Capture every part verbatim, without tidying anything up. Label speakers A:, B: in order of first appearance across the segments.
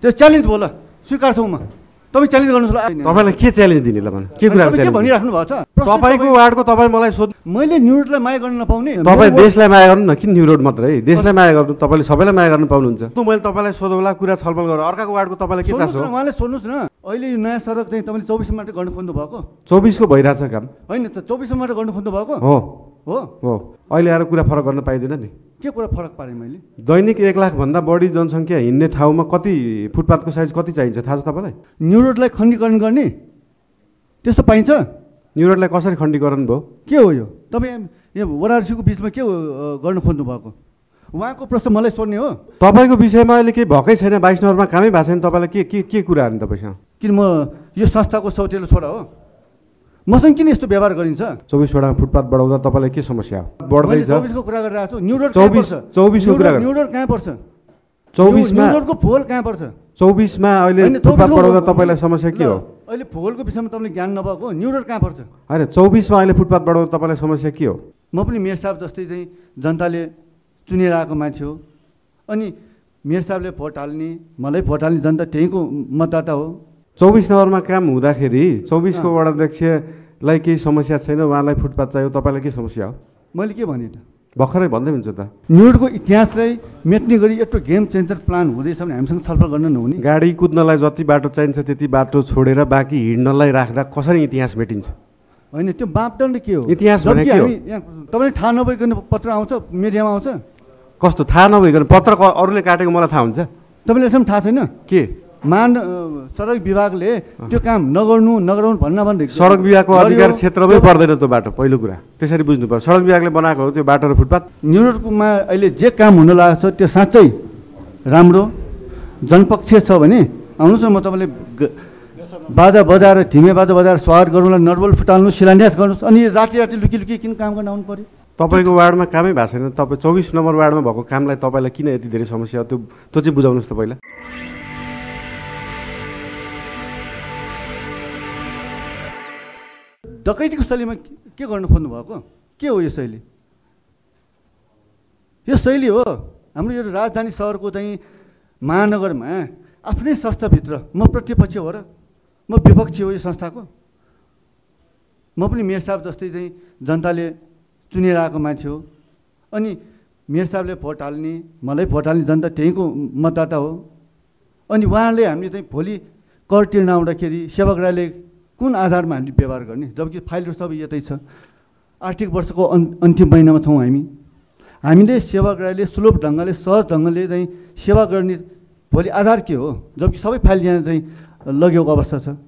A: त्यो च्यालेन्ज भयो ल स्वीकार्छौँ म तपाईँ च्यालेन्ज गर्नुहोस् ल
B: तपाईँलाई के च्यालेन्ज दिने ल भने के कुरा
A: के भनिराख्नु भएको छ
B: तपाईँको वार्डको तपाईँ मलाई सोध
A: मैले न्यु रोडलाई माया गर्न नपाउने
B: तपाईँ देशलाई माया गर्नु न किन न्यु रोड मात्रै देशलाई माया गर्नु तपाईँले सबैलाई माया गर्नु पाउनुहुन्छ मैले तपाईँलाई सोधौला कुरा छलफल गरेर अर्काको वार्डको तपाईँलाई के चासो
A: उहाँले सोध्नुहोस् न अहिले यो नयाँ सडक चाहिँ तपाईँले चौबिसमा मात्रै गर्न खोज्नु भएको
B: चौबिसको भइरहेछ काम
A: होइन त चौबिसमा मात्रै गर्न खोज्नु भएको
B: हो
A: हो
B: हो अहिले आएर कुरा फरक गर्न पाइँदैन नि
A: के कुरा फरक पारेँ मैले
B: दैनिक एक लाखभन्दा बढी जनसङ्ख्या हिँड्ने ठाउँमा कति फुटपाथको साइज कति चाहिन्छ थाहा छ तपाईँलाई
A: न्यु रोडलाई खण्डीकरण गर्ने त्यस्तो पाइन्छ
B: न्यु रोडलाई कसरी खण्डीकरण भयो
A: के हो यो तपाईँ यहाँ वडारसीको बिचमा के गर्न खोज्नु भएको उहाँको प्रश्न मलाई सोध्ने हो
B: तपाईँको विषयमा अहिले केही भएकै छैन बाइस नम्बरमा कामै भएको छैन तपाईँलाई के के के कुरा नि तपाईँसँग
A: किन म यो संस्थाको सौतेलो छोरा हो मसँग किन यस्तो व्यवहार गरिन्छ
B: चौबिसवटा फुटपाथ बढाउँदा तपाईँलाई के समस्या हो बढ्दैछ
A: चौबिसको कुरा गरिरहेको छु न्यु रोड
B: चौबिस चौबिसको कुरा
A: न्यु रोड कहाँ पर्छ
B: चौबिसमा
A: न्यु रोडको फोहोल कहाँ पर्छ
B: चौबिसमा अहिले फुटपाथ बढाउँदा तपाईँलाई समस्या के हो
A: अहिले फोहोलको विषयमा तपाईँले ज्ञान नभएको न्यु रोड कहाँ पर्छ
B: होइन चौबिसमा अहिले फुटपाथ बढाउँदा तपाईँलाई समस्या के हो
A: म पनि मेयर साहब जस्तै चाहिँ जनताले चुनेर आएको मान्छे हो अनि मेयर साहबले भोट हाल्ने मलाई भोट हाल्ने जनता त्यहीँको मतदाता हो
B: चौबिस नम्बरमा काम हुँदाखेरि चौबिसको वडाध्यक्षलाई केही समस्या छैन उहाँलाई फुटपाथ चाहियो तपाईँलाई के समस्या हो
A: मैले के भने त
B: भर्खरै भन्दै हुन्छ त
A: न्यु रोडको इतिहासलाई मेट्ने गरी यत्रो गेम चेन्जर प्लान हुँदैछ भने हामीसँग छलफल गर्न नहुने
B: गाडी कुद्नलाई जति बाटो चाहिन्छ त्यति बाटो छोडेर बाँकी हिँड्नलाई राख्दा कसरी इतिहास मेटिन्छ
A: होइन त्यो मापदण्ड के हो
B: इतिहास भने के हो
A: तपाईँले थाहा नभइकन पत्र आउँछ मिडियामा आउँछ
B: कस्तो थाहा नभइकन पत्र अरूले काटेको मलाई थाहा हुन्छ
A: तपाईँलाई यसमा थाहा छैन
B: के
A: मान सडक विभागले त्यो काम नगर्नु नगराउनु भन्न भन्दै
B: सडक विभागको अधिकार क्षेत्रमै पर्दैन त्यो बाटो पहिलो कुरा त्यसरी बुझ्नु पर्छ सडक विभागले बनाएको हो त्यो बाटो र फुटपाथ
A: न्यु रोडमा अहिले जे काम हुन लागेको छ त्यो साँच्चै राम्रो जनपक्षीय छ भने आउनुहोस् न म तपाईँले बाजा बजाएर धिमे बाजा बजाएर स्वागत गरौँला नर्बल फुटाल्नु शिलान्यास गर्नुहोस् अनि राति राति लुकी लुकी किन काम गर्न आउनु पर्यो
B: तपाईँको वार्डमा कामै भएको छैन तपाईँ चौबिस नम्बर वार्डमा भएको कामलाई तपाईँलाई किन यति धेरै समस्या हो त्यो त्यो चाहिँ बुझाउनुहोस् त पहिला
A: डकैतीको शैलीमा के गर्न खोज्नु भएको के हो यो शैली यो शैली हो हाम्रो यो राजधानी सहरको चाहिँ महानगरमा आफ्नै संस्थाभित्र म प्रतिपक्ष हो र म विपक्षी हो यो संस्थाको म पनि मेयर साहब जस्तै चाहिँ जनताले चुनेर आएको मान्छे हो अनि मेयर साहबले भोट हाल्ने मलाई भोट हाल्ने जनता त्यहीँको मतदाता हो अनि उहाँले हामीले चाहिँ भोलि कर तिर्न आउँदाखेरि सेवाग्राहीले कुन आधारमा हामीले व्यवहार गर्ने जबकि फाइलहरू सबै यतै छ आर्थिक वर्षको अन् अन्तिम महिनामा छौँ हामी हामीले सेवाग्राहीले सुलभ ढङ्गले सहज ढङ्गले चाहिँ सेवा गर्ने भोलि आधार के हो जबकि सबै फाइल यहाँ चाहिँ लगेको अवस्था छ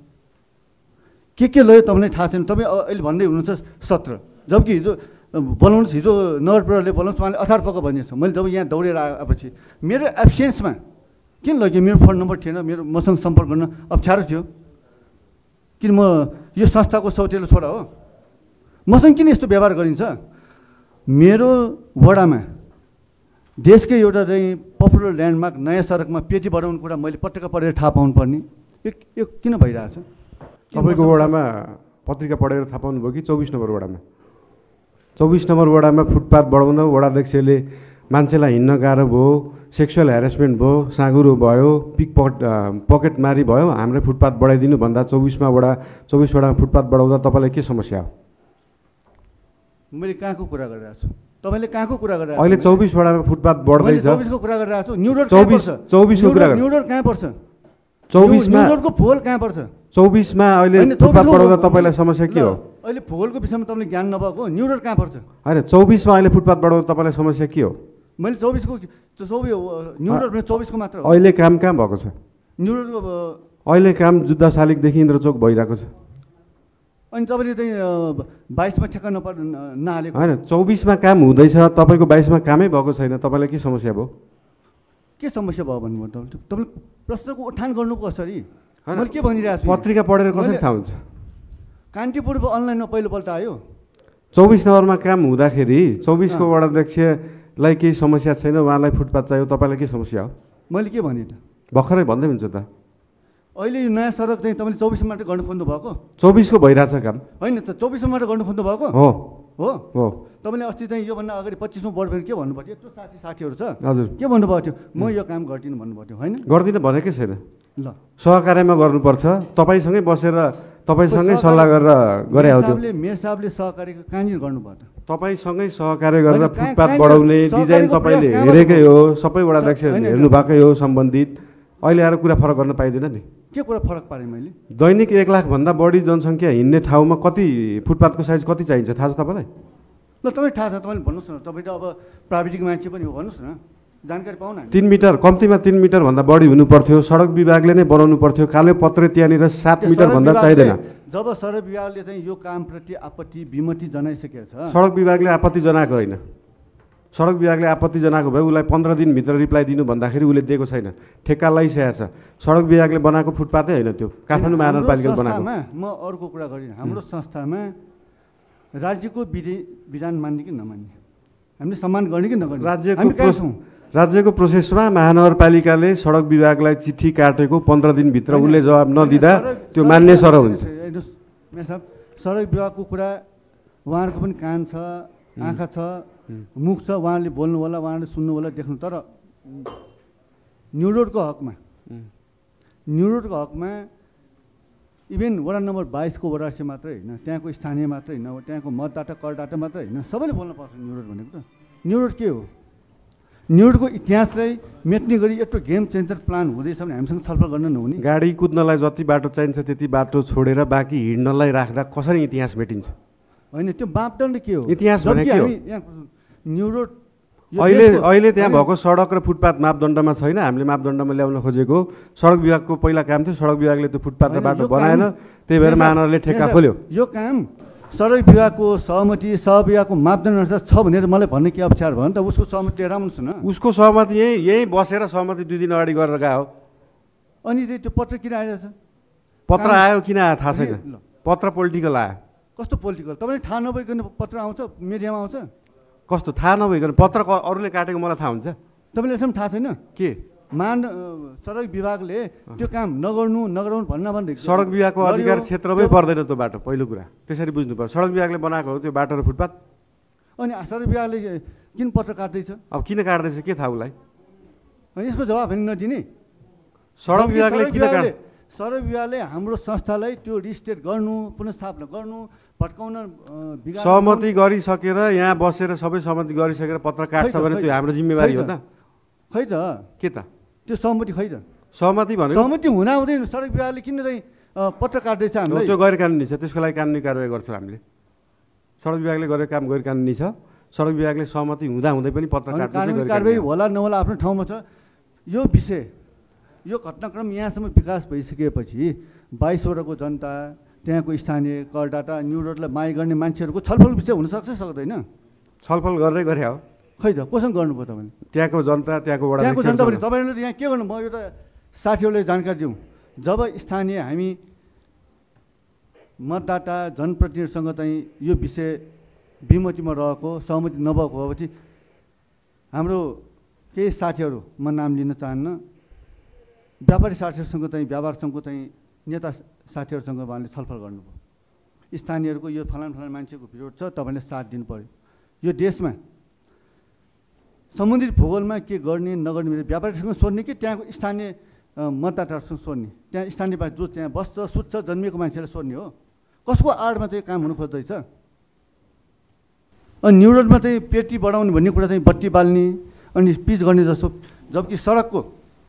A: के के लग्यो तपाईँलाई थाहा छैन तपाईँ अहिले भन्दै हुनुहुन्छ सत्र जबकि हिजो बोलाउनुहोस् हिजो नगर प्रहरीले बोलाउनुहोस् उहाँले अठार पक्क भनिएको छ मैले जब यहाँ दौडेर आएपछि मेरो एब्सेन्समा किन लग्यो मेरो फोन नम्बर थिएन मेरो मसँग सम्पर्क गर्न अप्ठ्यारो थियो किन म यो संस्थाको सौतेलो छोरा हो मसँग किन यस्तो व्यवहार गरिन्छ मेरो वडामा देशकै एउटा चाहिँ पपुलर ल्यान्डमार्क नयाँ सडकमा पेटी बढाउने कुरा मैले पत्रिका पढेर थाहा पाउनु पर्ने यो यो किन भइरहेछ
B: तपाईँको वडामा पत्रिका पढेर थाहा पाउनु भयो कि चौबिस नम्बर वडामा चौबिस नम्बर वडामा फुटपाथ बढाउन वडाध्यक्षले मान्छेलाई हिँड्न गाह्रो भयो सेक्सुअल हेरेसमेन्ट भयो साँगुरो भयो पिक पकेट पकेटमारी भयो हाम्रो फुटपाथ बढाइदिनु भन्दा चौबिसमा वडा चौबिसवटा फुटपाथ बढाउँदा तपाईँलाई के समस्या हो
A: मैले कहाँको कुरा गरिरहेको छु तपाईँले कहाँको कुरा गरिरहेको
B: अहिले चौबिसवटामा फुटपाथ बढ्दैछ
A: चौबिसको कुरा गरिरहेको छु न्यु रोड
B: चौबिस चौबिसको कुरा
A: न्यु रोड कहाँ पर्छ
B: चौबिसमा
A: न्यु रोडको फोहोल कहाँ पर्छ
B: चौबिसमा अहिले फुटपाथ बढाउँदा तपाईँलाई समस्या के हो
A: अहिले फोहोलको विषयमा तपाईँले ज्ञान नभएको न्यु रोड कहाँ पर्छ
B: होइन चौबिसमा अहिले फुटपाथ बढाउँदा तपाईँलाई समस्या के हो
A: मैले चौबिसको चौबिस न्यु रोड चौबिसको मात्र
B: अहिले काम कहाँ भएको छ
A: न्यु रोडको
B: अहिले काम जुद्ध शालिगदेखि इन्द्रचोक भइरहेको छ
A: अनि तपाईँले चाहिँ बाइसमा ठेक्का नपर नहालेको
B: होइन चौबिसमा काम हुँदैछ तपाईँको बाइसमा कामै भएको छैन तपाईँलाई के समस्या भयो
A: के समस्या भयो भन्नुभयो तपाईँले तपाईँले प्रश्नको उठान गर्नु कसरी मैले के भनिरहेको छु
B: पत्रिका पढेर कसरी थाहा हुन्छ
A: कान्तिपुरको अनलाइनमा पहिलोपल्ट आयो
B: चौबिस नम्बरमा काम हुँदाखेरि चौबिसको वडाध्यक्षलाई केही समस्या छैन उहाँलाई फुटपाथ चाहियो तपाईँलाई के समस्या हो
A: मैले के भने त
B: भर्खरै भन्दै हुन्छ त
A: अहिले यो नयाँ सडक चाहिँ तपाईँले चौबिसमा मात्रै गर्नु खोज्नु भएको
B: चौबिसको भइरहेछ काम
A: होइन त चौबिसमा मात्रै गर्नु खोज्नु भएको
B: हो
A: हो
B: हो
A: तपाईँले अस्ति चाहिँ योभन्दा अगाडि पच्चिसौँ वर्ष के भन्नुभएको थियो यत्रो साथी साथीहरू छ
B: हजुर
A: के भन्नुभएको थियो म यो काम गर्दिनँ भन्नुभएको थियो होइन
B: गर्दिनँ भनेकै छैन
A: ल
B: सहकार्यमा गर्नुपर्छ तपाईँसँगै बसेर तपाईँसँगै सल्लाह गरेर गरे हो त्यो
A: मेयर साहबले सहकार्यको कहाँनिर गर्नुभयो त
B: तपाईँसँगै सहकार्य गरेर फुटपाथ बढाउने डिजाइन तपाईँले हेरेकै हो सबै वडा अध्यक्ष हेर्नु भएकै हो सम्बन्धित अहिले आएर कुरा फरक गर्न पाइँदैन नि
A: के कुरा फरक पारेँ मैले
B: दैनिक एक लाखभन्दा बढी जनसङ्ख्या हिँड्ने ठाउँमा कति फुटपाथको साइज कति चाहिन्छ थाहा छ तपाईँलाई
A: ल तपाईँ थाहा छ तपाईँले भन्नुहोस् न तपाईँ त अब प्राविधिक मान्छे पनि हो भन्नुहोस् न जानकारी पाउन
B: तिन मिटर कम्तीमा तिन मिटरभन्दा बढी हुनु पर्थ्यो सडक विभागले नै बनाउनु पर्थ्यो कालो पत्रे त्यहाँनिर सात मिटरभन्दा चाहिँदैन
A: जब सडक विभागले चाहिँ यो कामप्रति आपत्ति विमति जनाइसकेको छ
B: सडक विभागले आपत्ति जनाएको होइन सडक विभागले आपत्ति जनाएको भए उसलाई पन्ध्र दिनभित्र रिप्लाई दिनु भन्दाखेरि उसले दिएको छैन ठेक्का लगाइसकेको छ सडक विभागले बनाएको फुटपाथै होइन त्यो काठमाडौँ महानगरपालिकाले बनाएको
A: म अर्को कुरा गरिनँ हाम्रो संस्थामा राज्यको विधि विधान मान्ने कि नमान्ने हामीले सम्मान गर्ने कि नगर्ने
B: राज्यको राज्यको प्रोसेसमा महानगरपालिकाले सडक विभागलाई चिठी काटेको पन्ध्र दिनभित्र उसले जवाब नदिँदा त्यो मान्य सर हुन्छ
A: सडक विभागको कुरा उहाँहरूको पनि कान छ आँखा छ मुख छ उहाँले बोल्नु होला उहाँले सुन्नु होला देख्नु तर न्यु रोडको हकमा न्यु रोडको हकमा इभेन वडा नम्बर बाइसको वडासी मात्रै होइन त्यहाँको स्थानीय मात्रै होइन त्यहाँको मतदाता करदाता मात्रै होइन सबैले बोल्न पर्छ न्यु रोड भनेको त न्यु रोड के हो न्यु रोडको इतिहासलाई मेट्ने गरी यत्रो गेम चेन्जर प्लान हुँदैछ भने हामीसँग छलफल गर्न नहुने
B: गाडी कुद्नलाई जति बाटो चाहिन्छ त्यति बाटो छोडेर बाँकी हिँड्नलाई राख्दा कसरी इतिहास मेटिन्छ
A: होइन त्यो मापदण्ड के हो
B: इतिहास भनेको के हो
A: न्यु रोड
B: अहिले अहिले त्यहाँ भएको सडक र फुटपाथ मापदण्डमा छैन हामीले मापदण्डमा ल्याउन खोजेको सडक विभागको पहिला काम थियो सडक विभागले त्यो फुटपाथ र बाटो बनाएन त्यही भएर महानगरले ठेक्का खोल्यो
A: यो काम सडक विभागको सहमति सहविभागको मापदण्ड अनुसार छ भनेर मलाई भन्ने के अप्ठ्यारो भयो नि त उसको सहमति लिएर आउनुहोस् न
B: उसको सहमति यहीँ यहीँ बसेर सहमति दुई दिन अगाडि गरेर गयो
A: अनि त्यो पत्र किन आइरहेछ
B: पत्र आयो किन आयो थाहा छैन पत्र पोलिटिकल आयो
A: कस्तो पोलिटिकल तपाईँले थाहा नभइकन पत्र आउँछ मिडियामा आउँछ
B: कस्तो थाहा नभइकन पत्र अरूले काटेको मलाई थाहा हुन्छ
A: तपाईँले यसमा थाहा छैन
B: के
A: मान सडक विभागले त्यो काम नगर्नु नगराउनु भन्न भन्दै
B: सडक विभागको अधिकार क्षेत्रमै पर्दैन त्यो बाटो पहिलो कुरा त्यसरी बुझ्नु पर्छ सडक विभागले बनाएको हो त्यो बाटो र फुटपाथ
A: अनि सडक विभागले किन पत्र काट्दैछ
B: अब किन काट्दैछ के थाहा उसलाई
A: यसको जवाब पनि नदिने
B: सडक विभागले किन काट
A: सडक विभागले हाम्रो संस्थालाई त्यो रिस्टेट गर्नु पुनर्स्थापना गर्नु भट्काउन
B: सहमति गरिसकेर यहाँ बसेर सबै सहमति गरिसकेर पत्र काट्छ भने त्यो हाम्रो जिम्मेवारी हो त
A: खै त
B: के त
A: त्यो सहमति खै त
B: सहमति भनेको
A: सहमति हुन हुँदैन सडक विभागले किन चाहिँ पत्र काट्दैछ हामीलाई
B: त्यो गैर कानुनी छ त्यसको लागि कानुनी कारवाही गर्छौँ हामीले सडक विभागले गरेको काम गैर कानुनी छ सडक विभागले सहमति हुँदा हुँदै पनि पत्र काट्छ
A: कानुनी कारवाही होला नहोला आफ्नो ठाउँमा छ यो विषय यो घटनाक्रम यहाँसम्म विकास भइसकेपछि बाइसवटाको जनता त्यहाँको स्थानीय करदाता न्यु रोडलाई माया गर्ने मान्छेहरूको छलफल विषय हुनसक्छ सक्दैन
B: छलफल गरेरै गरे हो
A: खै त कोसँग गर्नुभयो तपाईँले
B: त्यहाँको जनता त्यहाँको वडा
A: त्यहाँको जनता पनि तपाईँले यहाँ के गर्नु म यो त साथीहरूले जानकारी दिउँ जब स्थानीय हामी मतदाता जनप्रतिनिधिसँग चाहिँ यो विषय विमतिमा रहेको सहमति नभएको भएपछि हाम्रो केही साथीहरू म नाम लिन चाहन्न व्यापारी साथीहरूसँग चाहिँ व्यापार सङ्घको चाहिँ नेता साथीहरूसँग उहाँले छलफल गर्नुभयो स्थानीयहरूको यो फलान फलान मान्छेको विरोध छ तपाईँले साथ दिनु पऱ्यो यो देशमा सम्बन्धित भूगोलमा के गर्ने नगर्ने भने व्यापारीसँग सोध्ने कि त्यहाँको स्थानीय मतदाताहरूसँग सोध्ने त्यहाँ स्थानीय जो त्यहाँ बस्छ सुत्छ जन्मिएको मान्छेलाई सोध्ने हो कसको आडमा चाहिँ काम हुनु खोज्दैछ अनि न्यु रोडमा चाहिँ पेटी बढाउने भन्ने कुरा चाहिँ बत्ती बाल्ने अनि पिच गर्ने जस्तो जबकि सडकको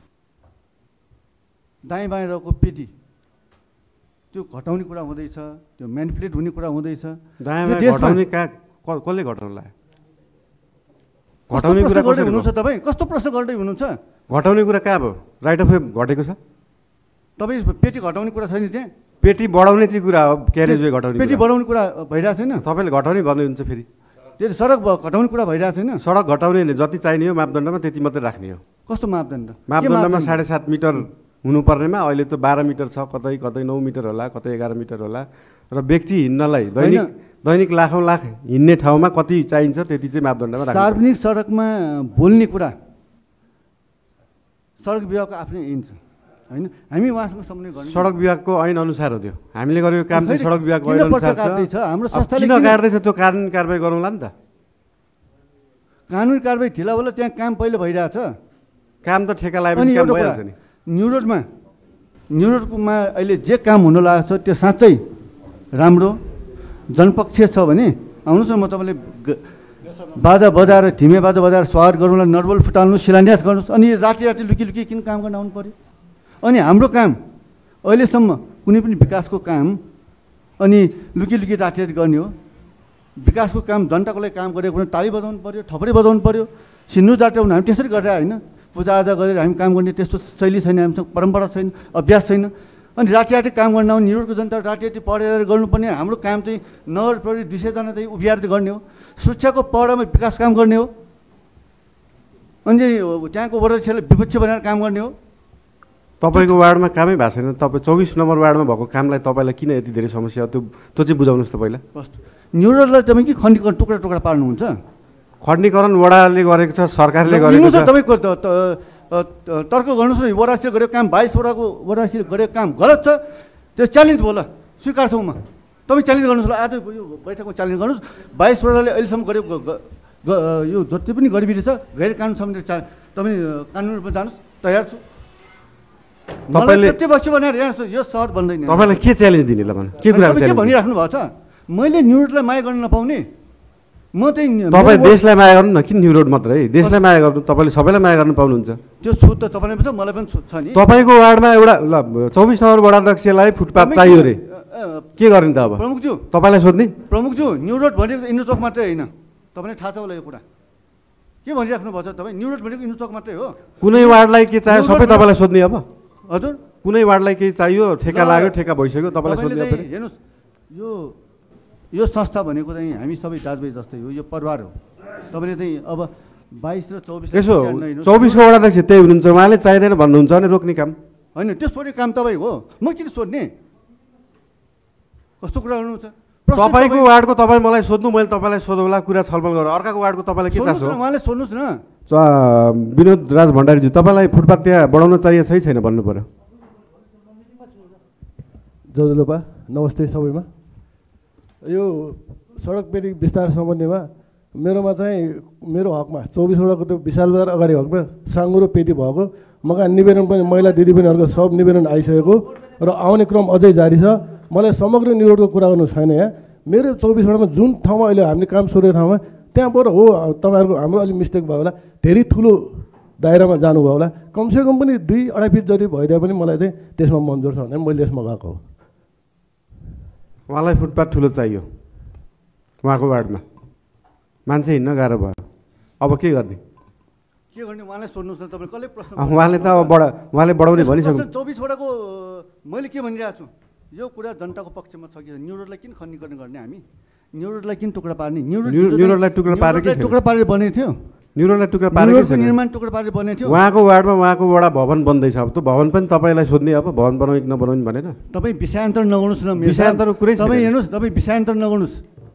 A: दायाँ बायाँ रहेको पेटी त्यो घटाउने कुरा हुँदैछ त्यो म्यानिपुलेट हुने कुरा हुँदैछ
B: दायाँ बायाँ घटाउने कहाँ कसले घटाउनु लाग्यो घटाउने कुरा कसरी
A: हुनुहुन्छ तपाईँ कस्तो प्रश्न गर्दै हुनुहुन्छ
B: घटाउने कुरा कहाँ भयो राइट अफ वे घटेको छ
A: तपाईँ पेटी घटाउने कुरा छैन त्यहाँ
B: पेटी बढाउने चाहिँ कुरा हो क्यारेज वे घटाउने
A: पेटी बढाउने कुरा भइरहेको छैन
B: तपाईँले घटाउने भन्नुहुन्छ फेरि
A: त्यो सडक घटाउने कुरा भइरहेको छैन
B: सडक घटाउने जति चाहिने हो मापदण्डमा त्यति मात्रै राख्ने हो
A: कस्तो मापदण्ड
B: मापदण्डमा साढे सात मिटर हुनुपर्नेमा अहिले त बाह्र मिटर छ कतै कतै नौ मिटर होला कतै एघार मिटर होला र व्यक्ति हिँड्नलाई दैनिक दैनिक लाखौँ लाख हिँड्ने ठाउँमा कति चाहिन्छ त्यति चाहिँ मापदण्डमा राख्नु
A: सार्वजनिक सडकमा बोल्ने कुरा सडक विभागको आफ्नै ऐन छ होइन हामी उहाँसँग समन्वय गर्ने
B: सडक विभागको ऐन अनुसार हो त्यो हामीले गरेको काम चाहिँ सडक विभागको ऐन
A: किन
B: अनुसार
A: काट्दैछ
B: छ
A: हाम्रो संस्थाले
B: किन काट्दैछ त्यो कानुनी कारबाही गरौँला नि त
A: कानुनी कारबाही ढिला होला त्यहाँ काम पहिले भइरहेछ
B: काम त ठेका लगाएपछि काम भइहाल्छ नि
A: न्यु रोडमा न्यु रोडमा अहिले जे काम हुन लागेको छ त्यो साँच्चै राम्रो जनपक्षीय छ भने आउनुहोस् न म तपाईँले बाजा बजाएर ढिमे बाजा बजाएर स्वागत गरौँला नर्बल फुटाल्नु शिलान्यास गर्नुहोस् अनि राति राति लुकी लुकी किन काम गर्न आउनु पऱ्यो अनि हाम्रो काम अहिलेसम्म कुनै पनि विकासको काम अनि लुकी लुकी राति राति गर्ने हो विकासको काम जनताको लागि काम गरेको भने ताली बजाउनु पऱ्यो थपडी बजाउनु पऱ्यो सिन्नु जात्रा हामी त्यसरी गरेर होइन पूजाआजा गरेर हामी काम गर्ने त्यस्तो शैली छैन हामीसँग परम्परा छैन अभ्यास छैन अनि राति राति काम गर्न आउने न्युरोडको जनता राति राति पढेर गर्नुपर्ने हाम्रो काम चाहिँ नगर प्रहरी दुई सयजना चाहिँ उभिएर गर्ने हो सुरक्षाको पहरामा विकास काम गर्ने हो अनि त्यहाँको वडाध्यक्षले विपक्ष बनाएर काम गर्ने हो
B: तपाईँको वार्डमा कामै भएको छैन तपाईँ चौबिस नम्बर वार्डमा भएको कामलाई तपाईँलाई किन यति धेरै समस्या त्यो त्यो चाहिँ बुझाउनुहोस् त पहिला
A: न्युरोडलाई तपाईँ के खण्डीकरण टुक्रा टुक्रा पार्नुहुन्छ
B: खण्डीकरण वडाले गरेको छ सरकारले गरेको छ
A: तपाईँको तर्क गर्नुहोस् न वडाध्यक्षले गरेको काम बाइसवटाको वडाध्यक्षले गरेको काम गलत छ त्यो च्यालेन्ज होला स्वीकार्छौँ म तपाईँ च्यालेन्ज गर्नुहोस् ल आज यो बैठकमा च्यालेन्ज गर्नुहोस् बाइसवटाले अहिलेसम्म गरेको यो जति पनि गरिबी छ गैर कानुन सम्बन्धी चा तपाईँ कानुन रूपमा जानुहोस् तयार छु तपाईँले प्रतिपक्ष बनाएर यहाँ यो सहर बन्दैन
B: तपाईँलाई के च्यालेन्ज दिने ल भन्नु के कुरा
A: के भनिराख्नु भएको छ मैले न्युरोडलाई माया गर्न नपाउने म चाहिँ
B: तपाईँ देशलाई माया गर्नु न किन न्युरोड मात्रै देशलाई माया गर्नु तपाईँले सबैलाई माया गर्नु पाउनुहुन्छ
A: त्यो छुट त तपाईँलाई पनि छ मलाई पनि छ नि
B: तपाईँको वार्डमा एउटा ल चौबिस नम्बर वडाध्यक्षलाई फुटपाथ चाहियो रे के गर्ने त अब
A: प्रमुखज्यू
B: तपाईँलाई सोध्ने
A: प्रमुखज्यू न्युरोड भनेको इन्डो चौक मात्रै होइन तपाईँलाई थाहा छ होला यो कुरा के भनिराख्नु भएको छ तपाईँ न्युरोड भनेको इन्डो चौक मात्रै हो
B: कुनै वार्डलाई के चाहियो सबै तपाईँलाई सोध्ने अब
A: हजुर
B: कुनै वार्डलाई केही चाहियो ठेका लाग्यो ठेका भइसक्यो तपाईँलाई सोध्ने
A: हेर्नुहोस् यो यो संस्था भनेको चाहिँ हामी सबै दाजुभाइ जस्तै हो यो परिवार हो तपाईँले चाहिँ अब बाइस र चौबिस
B: यसो चौबिसको वडाध्यक्ष त्यही हुनुहुन्छ उहाँले चाहिँदैन भन्नुहुन्छ भने रोक्ने काम
A: होइन त्यो सोध्ने काम तपाईँ हो म किन सोध्ने कस्तो कुरा गर्नुहुन्छ
B: तपाईँको वार्डको तपाईँ मलाई सोध्नु मैले तपाईँलाई सोधौँला कुरा छलफल गरौँ अर्काको वार्डको तपाईँलाई के चासो
A: उहाँले सोध्नुहोस् न
B: विनोद राज भण्डारीज्यू तपाईँलाई फुटपाथ त्यहाँ बढाउन चाहियो छै छैन भन्नु पऱ्यो
C: जजलोपा नमस्ते सबैमा यो सडक पेटी विस्तार सम्बन्धीमा मेरोमा चाहिँ मेरो हकमा चौबिसवटाको त्यो विशाल बजार अगाडि हकमा साङ्गुरो पेटी भएको मका निवेदन पनि महिला दिदीबहिनीहरूको सब निवेदन आइसकेको र आउने क्रम अझै जारी छ मलाई समग्र न्युरोडको कुरा गर्नु छैन यहाँ मेरो चौबिसवटामा जुन ठाउँमा अहिले हामीले काम सुरेको ठाउँमा त्यहाँबाट हो तपाईँहरूको हाम्रो अलिक मिस्टेक भयो होला धेरै ठुलो दायरामा जानुभयो होला कमसेकम पनि दुई अढाई फिट जति भइदिए पनि मलाई चाहिँ त्यसमा मन्जुर छ भने मैले यसमा गएको हो
B: उहाँलाई फुटपाथ ठुलो चाहियो उहाँको वार्डमा मान्छे हिँड्न गाह्रो भयो अब के गर्ने
A: के गर्ने उहाँलाई सोध्नुहोस् न तपाईँ कसले प्रश्न
B: उहाँले त अब बढा उहाँले बढाउने भनिसक्नु
A: चौबिसवटाको मैले के भनिरहेको छु यो कुरा जनताको पक्षमा छ कि न्युरोडलाई किन खण्डीकरण गर्ने हामी न्युरोडलाई किन टुक्रा पार्ने न्युरोड
B: न्युरोडलाई टुक्रा पारेको
A: टुक्रा पारेर बनेको थियो
B: न्युरोडलाई टुक्रा पारेको
A: निर्माण टुक्रा पारेर बनेको थियो
B: उहाँको वार्डमा उहाँको वडा भवन बन्दैछ अब त्यो भवन पनि तपाईँलाई सोध्ने अब भवन बनाउने कि नबनाउने भनेर
A: तपाईँ विषयान्तर नगर्नुहोस् न
B: विषयान्तर कुरै
A: तपाईँ हेर्नुहोस् तपाईँ विषयान्तर नगर्नुहोस्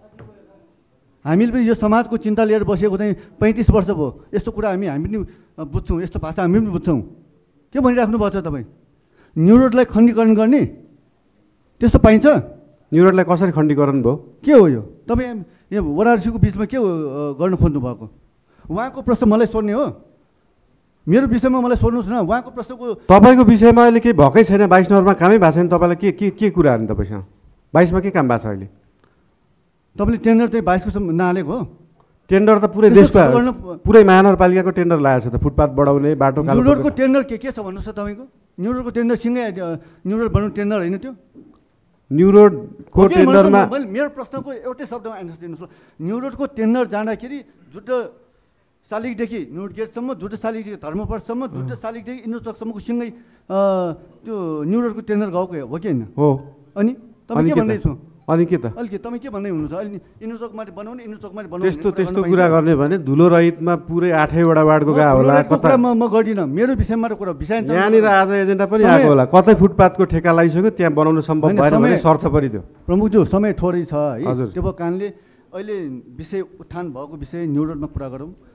A: हामीले पनि यो समाजको चिन्ता लिएर बसेको चाहिँ पैँतिस वर्ष भयो यस्तो कुरा हामी हामी पनि बुझ्छौँ यस्तो भाषा हामी पनि बुझ्छौँ के भनिराख्नु भएको छ तपाईँ न्युरोडलाई खण्डीकरण गर्ने त्यस्तो पाइन्छ
B: न्युरोडलाई कसरी खण्डीकरण भयो
A: के हो यो तपाईँ यो वडाध्यक्षको बिचमा के गर्नु खोज्नु भएको उहाँको प्रश्न मलाई सोध्ने हो मेरो विषयमा मलाई सोध्नुहोस् न उहाँको प्रश्नको
B: तपाईँको विषयमा अहिले केही भएकै छैन बाइस नम्बरमा कामै भएको छैन तपाईँलाई के के के कुरा हाल्नु तपाईँसँग बाइसमा के काम भएको छ अहिले
A: तपाईँले टेन्डर चाहिँ बाइसको नहालेको हो
B: टेन्डर त पुरै देशको पुरै महानगरपालिकाको टेन्डर लागेको छ त फुटपाथ बढाउने बाटो
A: न्युरोडको टेन्डर के के छ भन्नुहोस् त तपाईँको न्युरोडको टेन्डर सिँगै न्युरोड बनाउने टेन्डर होइन त्यो
B: न्युरोडको टेन्डरमा
A: मेरो प्रश्नको एउटै शब्दमा एन्सर दिनुहोस् ल न्युरोडको टेन्डर जाँदाखेरि जुटो शालिगदेखि न्युरोड गेटसम्म जुटो शालिगदेखि धर्मपर्सम्म जुटो शालिगदेखि इन्डो चौकसम्मको सिँगै त्यो न्युरोडको टेन्डर गएको हो कि होइन
B: हो
A: अनि तपाईँ के भन्दैछु
B: अनि के त
A: अहिले तपाईँ के भन्दै हुनुहुन्छ अहिले इन्डो चौकमा बनाउने इन्डो चौकमा बनाउने
B: त्यस्तो त्यस्तो कुरा गर्ने भने धुलो रहितमा पुरै आठैवटा वार्डको गएको होला
A: कता म म गर्दिनँ मेरो विषयमा कुरा विषय
B: यहाँनिर आज एजेन्डा पनि आएको होला कतै फुटपाथको ठेका लगाइसक्यो त्यहाँ बनाउन सम्भव भएन भने सर्छ परिदियो
A: प्रमुखज्यू समय थोरै छ है
B: हजुर
A: त्यो कारणले अहिले विषय उत्थान भएको विषय न्युरोडमा कुरा गरौँ